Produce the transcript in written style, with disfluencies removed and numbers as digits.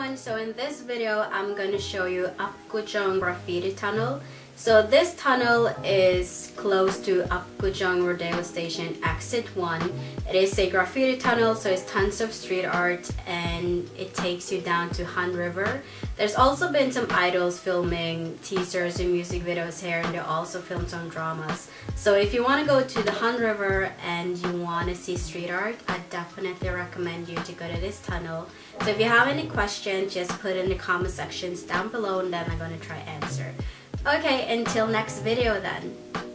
everyone, so in this video I'm going to show you Apgujeong Graffiti Tunnel. So this tunnel is close to Apgujeong Rodeo Station Exit 1. It is a graffiti tunnel, so it's tons of street art and it takes you down to Han River. There's also been some idols filming teasers and music videos here, and they also filmed some dramas. So if you want to go to the Han River and you want to see street art, I definitely recommend you to go to this tunnel. So if you have any questions, just put in the comment sections down below and then I'm going to try answer. Okay, until next video then.